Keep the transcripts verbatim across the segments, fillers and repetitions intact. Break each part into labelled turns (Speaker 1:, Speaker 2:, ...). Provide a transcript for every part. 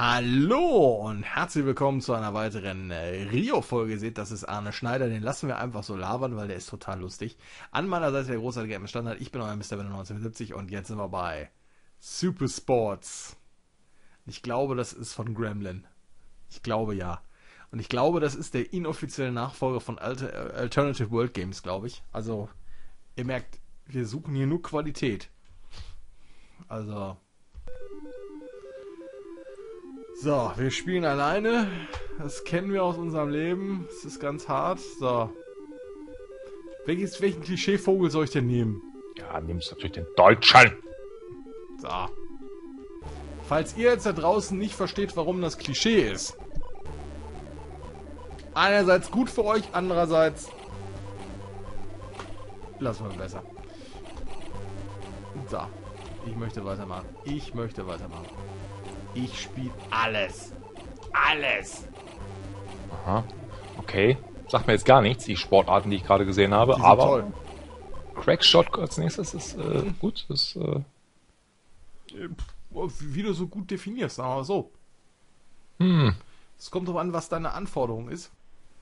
Speaker 1: Hallo und herzlich willkommen zu einer weiteren äh, Rio-Folge. Seht, das ist Arne Schneider, den lassen wir einfach so labern, weil der ist total lustig. An meiner Seite der großartige M S Standard, ich bin euer Mister Winner neunzehnhundertsiebzig und jetzt sind wir bei Super Sports. Ich glaube, das ist von Gremlin. Ich glaube ja. Und ich glaube, das ist der inoffizielle Nachfolger von Alter, Alternative World Games, glaube ich. Also, ihr merkt, wir suchen hier nur Qualität. Also... So, wir spielen alleine. Das kennen wir aus unserem Leben. Es ist ganz hart. So. Welches, welchen Klischeevogel soll ich denn nehmen?
Speaker 2: Ja, nimmst natürlich den Deutschen.
Speaker 1: So. Falls ihr jetzt da draußen nicht versteht, warum das Klischee ist. Einerseits gut für euch, andererseits... Lassen wir besser. So. Ich möchte weitermachen. Ich möchte weitermachen. Ich spiele alles. Alles.
Speaker 2: Aha. Okay. Sagt mir jetzt gar nichts, die Sportarten, die ich gerade gesehen habe.
Speaker 1: Die sind
Speaker 2: Aber
Speaker 1: toll.
Speaker 2: Crackshot als nächstes ist äh, gut. Das, äh
Speaker 1: Wie du so gut definierst, sagen wir mal so.
Speaker 2: hm.
Speaker 1: Es kommt darauf an, was deine Anforderung ist.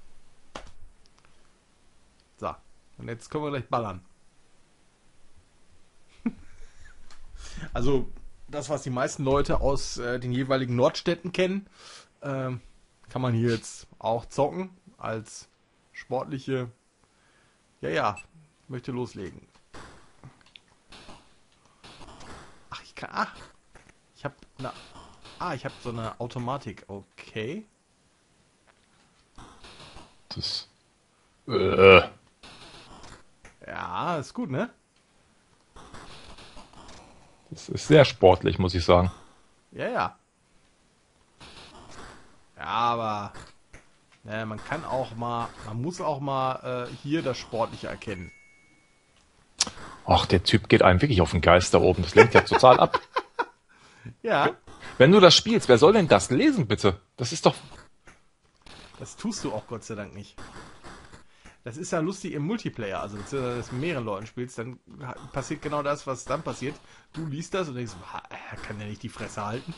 Speaker 1: So. Und jetzt können wir gleich ballern. Also, das, was die meisten Leute aus äh, den jeweiligen Nordstädten kennen, ähm, kann man hier jetzt auch zocken als sportliche... Ja, ja, ich möchte loslegen. Ach, ich kann... Ach, ich habe eine... Ah, ich habe so eine Automatik. Okay.
Speaker 2: Das. Äh.
Speaker 1: Ja, ist gut, ne?
Speaker 2: Das ist sehr sportlich, muss ich sagen.
Speaker 1: Ja, ja. Ja, aber ne, man kann auch mal, man muss auch mal äh, hier das Sportliche erkennen.
Speaker 2: Ach, der Typ geht einem wirklich auf den Geist da oben. Das lenkt ja total ab.
Speaker 1: Ja,
Speaker 2: Wenn du das spielst, wer soll denn das lesen, bitte? Das ist doch...
Speaker 1: das tust du auch Gott sei Dank nicht. Das ist ja lustig im Multiplayer, also wenn du das mit mehreren Leuten spielst, dann passiert genau das, was dann passiert. Du liest das und denkst, er kann ja nicht die Fresse halten.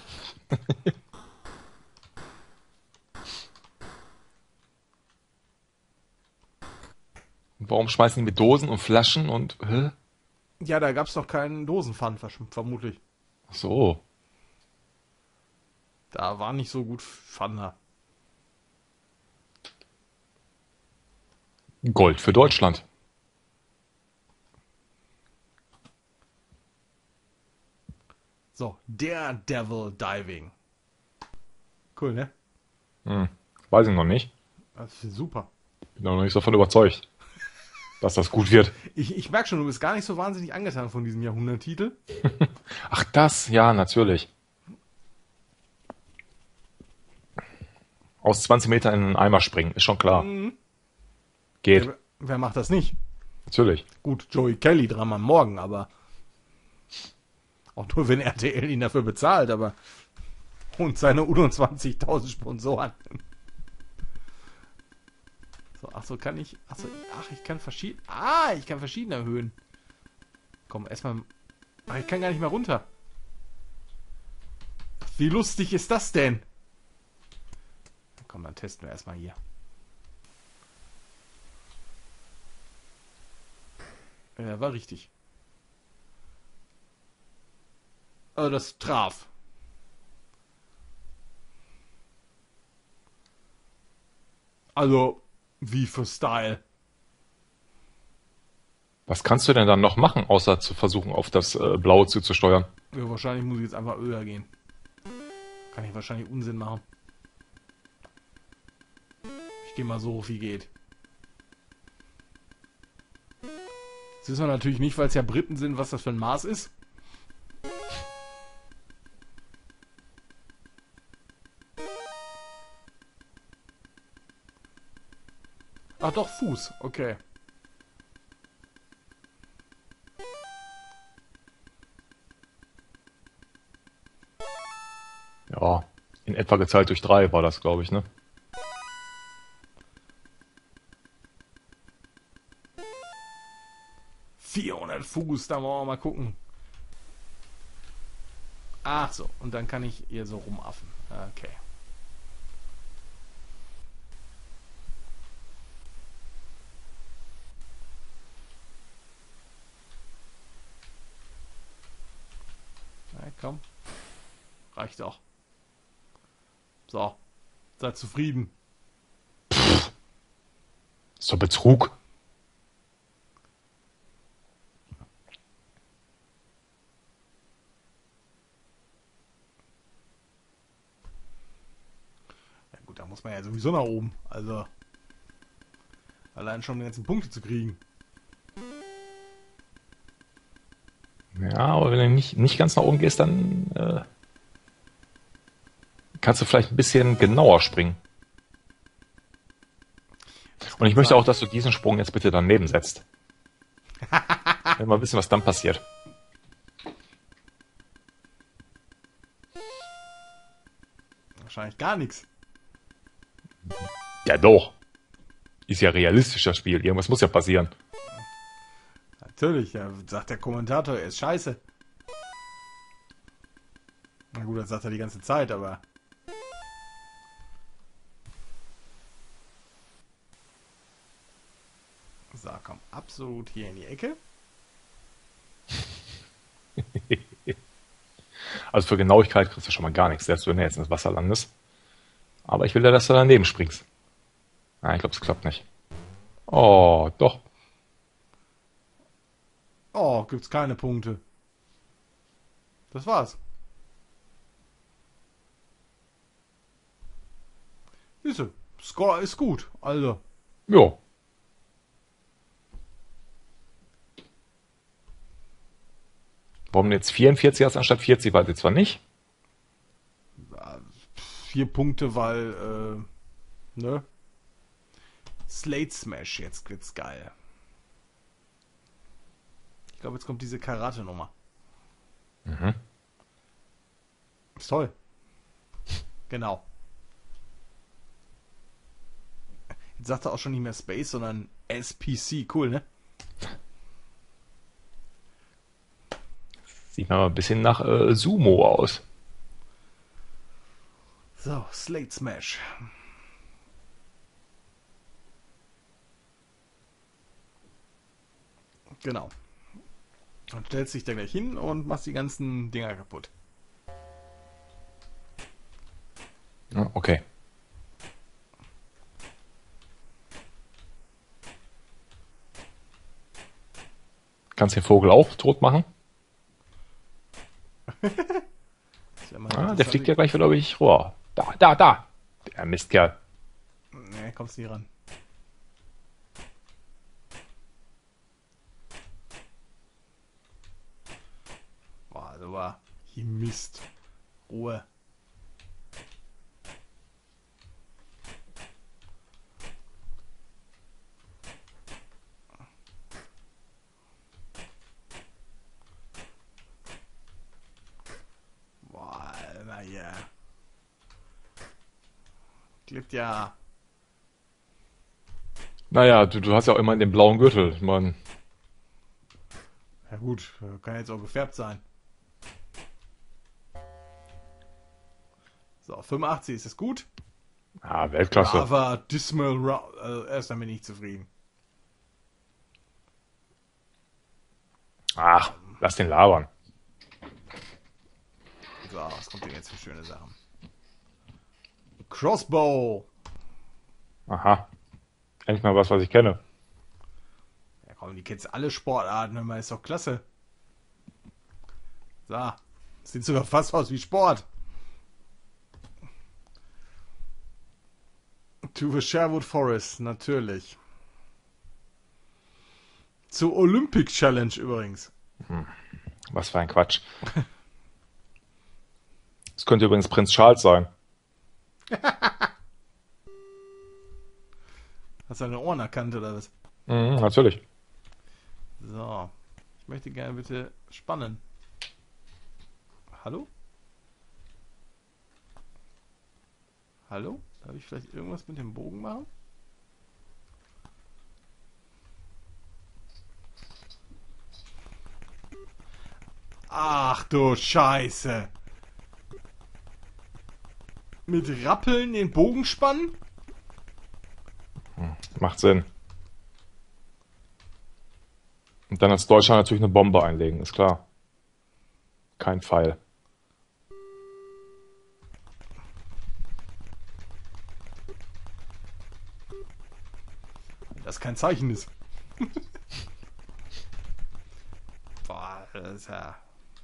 Speaker 2: Warum schmeißen die mit Dosen und Flaschen und... Hä?
Speaker 1: Ja, da gab es noch keinen Dosenpfand, vermutlich.
Speaker 2: Ach so.
Speaker 1: Da war nicht so gut Pfand da.
Speaker 2: Gold für Deutschland.
Speaker 1: So, Daredevil Diving. Cool, ne?
Speaker 2: Hm. Weiß ich noch nicht.
Speaker 1: Das ist super.
Speaker 2: Bin noch nicht davon überzeugt, dass das gut wird.
Speaker 1: Ich, ich merke schon, du bist gar nicht so wahnsinnig angetan von diesem Jahrhunderttitel.
Speaker 2: Ach, das? Ja, natürlich. Aus zwanzig Metern in einen Eimer springen, ist schon klar.
Speaker 1: Mhm.
Speaker 2: Geht.
Speaker 1: Wer, wer macht das nicht?
Speaker 2: Natürlich.
Speaker 1: Gut, Joey Kelly dreimal am Morgen, aber auch nur, wenn R T L ihn dafür bezahlt, aber und seine hundertzwanzigtausend Sponsoren. So, ach so, kann ich, ach so, ach, ich kann verschieden, ah, ich kann verschieden erhöhen. Komm, erstmal, ach, ich kann gar nicht mehr runter. Wie lustig ist das denn? Komm, dann testen wir erstmal hier. Ja, war richtig. Also das traf. Also, wie für Style.
Speaker 2: Was kannst du denn dann noch machen, außer zu versuchen, auf das äh, Blaue zuzusteuern?
Speaker 1: Ja, wahrscheinlich muss ich jetzt einfach höher gehen. Kann ich wahrscheinlich Unsinn machen. Ich gehe mal so hoch wie geht. Jetzt wissen wir natürlich nicht, weil es ja Briten sind, was das für ein Maß ist. Ach doch, Fuß. Okay.
Speaker 2: Ja, in etwa geteilt durch drei war das, glaube ich, ne?
Speaker 1: vierhundert Fuß, da wollen wir mal gucken. Ach so, und dann kann ich hier so rumaffen. Okay. Na komm. Reicht auch. So. Sei zufrieden.
Speaker 2: Ist doch Betrug.
Speaker 1: Ja gut, da muss man ja sowieso nach oben. Also. Allein schon die ganzen Punkte zu kriegen.
Speaker 2: Ja, aber wenn du nicht, nicht ganz nach oben gehst, dann äh, kannst du vielleicht ein bisschen genauer springen. Und ich möchte auch, dass du diesen Sprung jetzt bitte daneben setzt. Ich will mal wissen, was dann passiert.
Speaker 1: Wahrscheinlich gar nichts.
Speaker 2: Ja doch. Ist ja realistisch, das Spiel. Irgendwas muss ja passieren.
Speaker 1: Natürlich, ja, sagt der Kommentator, er ist scheiße. Na gut, das sagt er die ganze Zeit, aber... So, komm, absolut hier in die Ecke.
Speaker 2: Also für Genauigkeit kriegst du schon mal gar nichts, selbst wenn du jetzt ins Wasser landest. Aber ich will ja, dass du daneben springst. Nein, ich glaube, es klappt nicht. Oh, doch.
Speaker 1: Oh, gibt's keine Punkte. Das war's. Siehste, Score ist gut, also.
Speaker 2: Jo. Warum jetzt vierundvierzig hast anstatt vierzig, weiß ich zwar nicht.
Speaker 1: Vier Punkte, weil, äh, ne? Slate Smash, jetzt wird's geil. Ich glaube, jetzt kommt diese Karate-Nummer.
Speaker 2: Mhm.
Speaker 1: Ist toll. Genau. Jetzt sagt er auch schon nicht mehr Space, sondern S P C. Cool, ne?
Speaker 2: Sieht mal ein bisschen nach äh, Sumo aus.
Speaker 1: So, Slate Smash. Genau. Dann stellst dich da gleich hin und machst die ganzen Dinger kaputt.
Speaker 2: Ja, okay. Kannst den Vogel auch tot machen?
Speaker 1: Ja
Speaker 2: ah, der fliegt ja gleich wieder, glaube ich, rüber. Da, da, da. Der Mistkerl.
Speaker 1: Nee, kommst nie ran. Boah, das war hier Mist. Ruhe. Boah, na ja. Klebt ja.
Speaker 2: Naja, du, du hast ja auch immer den blauen Gürtel. Ich mein,
Speaker 1: Ja gut, kann jetzt auch gefärbt sein. So, fünfundachtzig, ist das gut?
Speaker 2: ah, Weltklasse.
Speaker 1: Aber Dismal Round, also erst damit nicht zufrieden.
Speaker 2: Ach, lass den labern.
Speaker 1: So, was kommt denn jetzt für schöne Sachen? Crossbow.
Speaker 2: Aha. Endlich mal was, was ich kenne.
Speaker 1: Ja komm, die kennst alle Sportarten, immer ist doch klasse. So, sieht sogar fast aus wie Sport. To the Sherwood Forest, natürlich. Zur Olympic Challenge übrigens.
Speaker 2: Was für ein Quatsch. Es könnte übrigens Prinz Charles sein.
Speaker 1: Hast du deine Ohren erkannt oder was?
Speaker 2: Mhm, natürlich.
Speaker 1: So, ich möchte gerne bitte spannen. Hallo? Hallo? Darf ich vielleicht irgendwas mit dem Bogen machen? Ach du Scheiße! mit Rappeln den Bogen spannen?
Speaker 2: Hm, macht Sinn. Und dann als Deutscher natürlich eine Bombe einlegen, ist klar. Kein Pfeil.
Speaker 1: Das kein Zeichen ist. Boah, das ist ja...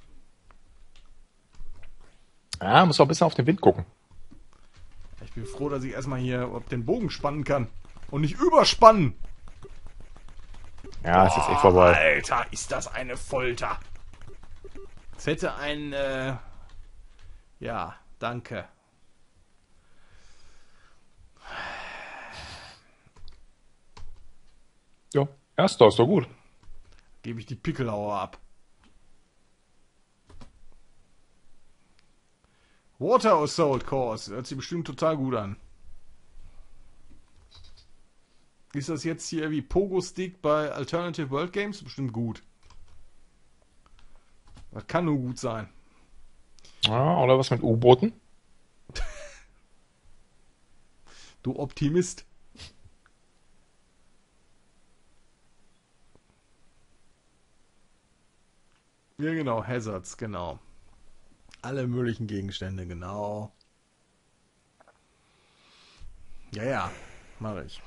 Speaker 2: Ja, muss auch ein bisschen auf den Wind gucken.
Speaker 1: Ich bin froh, dass ich erstmal hier ob den Bogen spannen kann. Und nicht überspannen.
Speaker 2: Ja, ist jetzt eh vorbei.
Speaker 1: Alter, ist das eine Folter. Es hätte ein... Äh... Ja, danke.
Speaker 2: Ja, erster ist doch gut.
Speaker 1: Gebe ich die Pickelhauer ab. Water Assault Course. Hört sich bestimmt total gut an. Ist das jetzt hier wie Pogo Stick bei Alternative World Games? Bestimmt gut. Das kann nur gut sein.
Speaker 2: Ja, oder was mit U-Booten?
Speaker 1: Du Optimist. Ja, genau. Hazards, genau. Alle möglichen Gegenstände, genau. Ja, ja. Mache ich.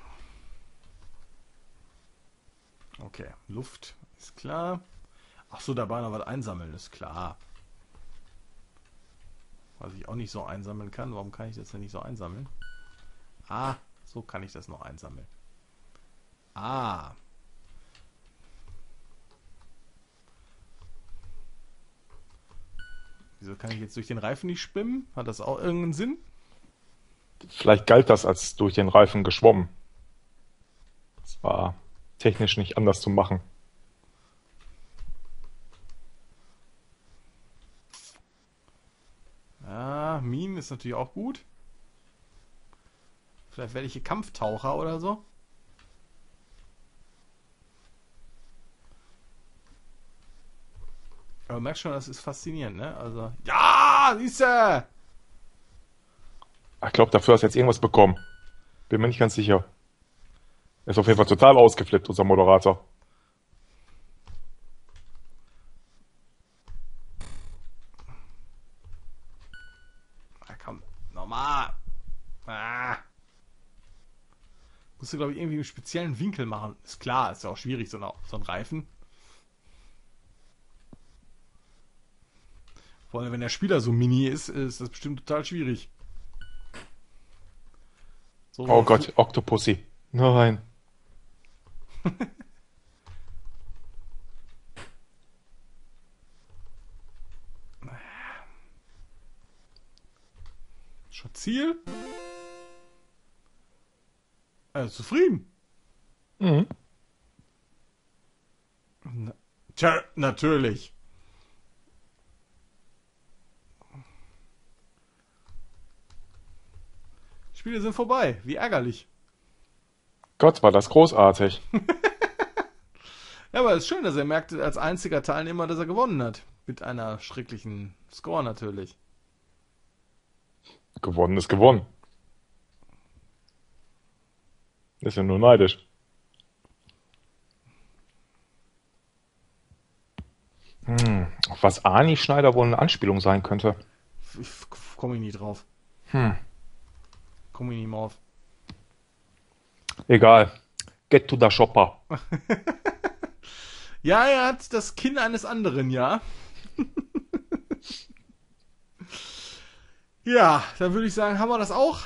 Speaker 1: Okay. Luft ist klar. Ach so, dabei noch was einsammeln, ist klar. Was ich auch nicht so einsammeln kann. Warum kann ich das denn nicht so einsammeln? Ah, so kann ich das noch einsammeln. Ah. Wieso kann ich jetzt durch den Reifen nicht schwimmen? Hat das auch irgendeinen Sinn?
Speaker 2: Vielleicht galt das als durch den Reifen geschwommen. Das war technisch nicht anders zu machen.
Speaker 1: Ja, Minen ist natürlich auch gut. Vielleicht werde ich hier Kampftaucher oder so. Aber du merkst schon, das ist faszinierend, ne? Also. Ja, siehste!
Speaker 2: Ich glaube, dafür hast du jetzt irgendwas bekommen. Bin mir nicht ganz sicher. Er ist auf jeden Fall total ausgeflippt, unser Moderator.
Speaker 1: Na komm, nochmal. Ah. Musst du, glaube ich, irgendwie einen speziellen Winkel machen. Ist klar, ist ja auch schwierig, so, eine, so ein Reifen. Vor allem, wenn der Spieler so mini ist, ist das bestimmt total schwierig. So,
Speaker 2: Oh Gott, Octopussy. Nein.
Speaker 1: Schon Ziel? Er ist zufrieden.
Speaker 2: Mhm.
Speaker 1: Na, tja, natürlich. Spiele sind vorbei. Wie ärgerlich.
Speaker 2: Gott, war das großartig.
Speaker 1: Ja, aber es ist schön, dass er merkt als einziger Teilnehmer, dass er gewonnen hat. Mit einer schrecklichen Score natürlich.
Speaker 2: Gewonnen ist gewonnen. Ist ja nur neidisch. Hm, auf was Arnie Schneider wohl eine Anspielung sein könnte.
Speaker 1: Ich komme nie drauf.
Speaker 2: Hm,
Speaker 1: Komme nie mehr auf.
Speaker 2: egal. Get to the shopper.
Speaker 1: Ja, er hat das Kinn eines anderen, ja. Ja, dann würde ich sagen, haben wir das auch.